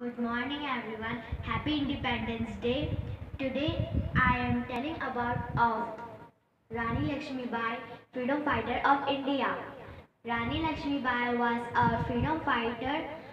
Good morning everyone. Happy Independence Day. Today I am telling about Rani Lakshmibai, freedom fighter of India. Rani Lakshmibai was a freedom fighter